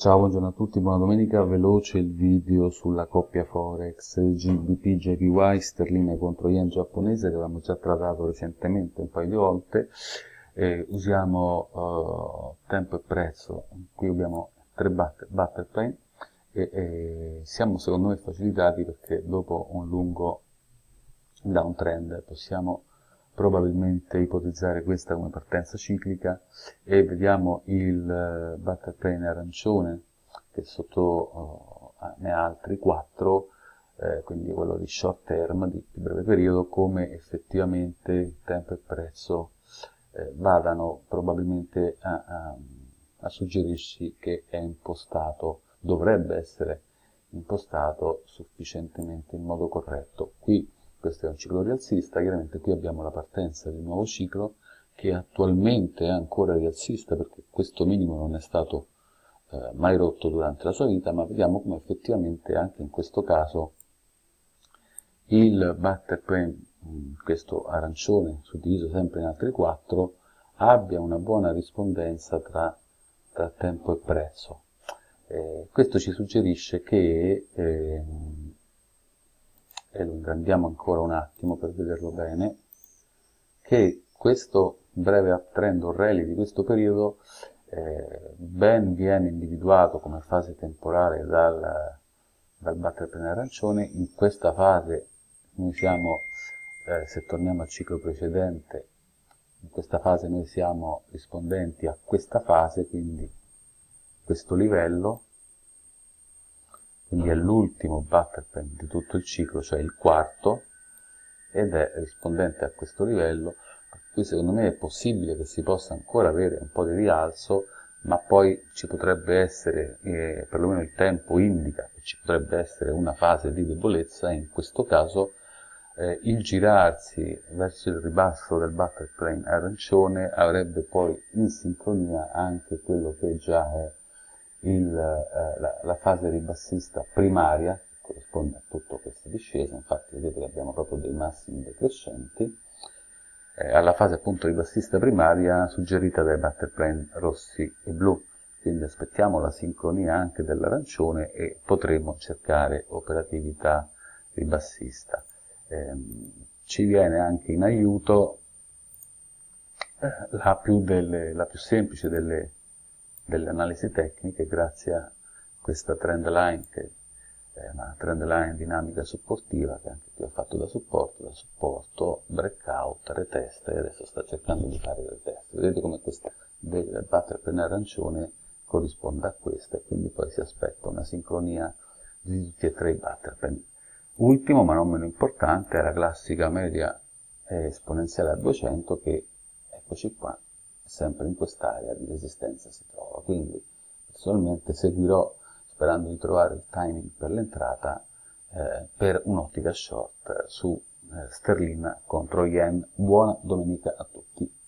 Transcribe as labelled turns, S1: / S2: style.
S1: Ciao, buongiorno a tutti, buona domenica. Veloce il video sulla coppia Forex GBP JPY sterline contro yen giapponese che avevamo già trattato recentemente un paio di volte. Usiamo tempo e prezzo. Qui abbiamo tre battle plan e siamo secondo me facilitati perché dopo un lungo downtrend possiamo probabilmente ipotizzare questa come partenza ciclica e vediamo il battle plan arancione che sotto ne ha altri 4, quindi quello di short term, di più breve periodo, come effettivamente il tempo e il prezzo vadano probabilmente a suggerirci che è impostato, dovrebbe essere impostato sufficientemente in modo corretto. Qui questo è un ciclo rialzista, chiaramente qui abbiamo la partenza di un nuovo ciclo che attualmente è ancora rialzista perché questo minimo non è stato mai rotto durante la sua vita, ma vediamo come effettivamente anche in questo caso il battle plan, questo arancione suddiviso sempre in altri 4, abbia una buona rispondenza tra tempo e prezzo. Questo ci suggerisce che e lo ingrandiamo ancora un attimo per vederlo bene, che questo breve uptrend o rally di questo periodo ben viene individuato come fase temporale dal battle plan arancione. In questa fase noi siamo, se torniamo al ciclo precedente, in questa fase noi siamo rispondenti a questa fase, quindi questo livello, quindi è l'ultimo battle plan di tutto il ciclo, cioè il quarto, ed è rispondente a questo livello, per cui secondo me è possibile che si possa ancora avere un po' di rialzo, ma poi ci potrebbe essere, perlomeno il tempo indica che ci potrebbe essere una fase di debolezza e in questo caso il girarsi verso il ribasso del battle plan arancione avrebbe poi in sincronia anche quello che già è la fase ribassista primaria, che corrisponde a tutta questa discesa. Infatti vedete che abbiamo proprio dei massimi decrescenti, alla fase appunto ribassista primaria suggerita dai battle plan rossi e blu. Quindi aspettiamo la sincronia anche dell'arancione e potremo cercare operatività ribassista. Ci viene anche in aiuto la più semplice delle analisi tecniche, grazie a questa trend line che è una trend line dinamica supportiva che anche qui ho fatto da supporto, breakout, retest e adesso sta cercando di fare retest. Vedete come questa del battle plan arancione corrisponde a questa e quindi poi si aspetta una sincronia di tutti e tre i battle plan. Ultimo ma non meno importante è la classica media esponenziale a 200 che, eccoci qua, sempre in quest'area di resistenza si trova. Quindi personalmente seguirò, sperando di trovare il timing per l'entrata, per un'ottica short su sterlina contro yen. Buona domenica a tutti.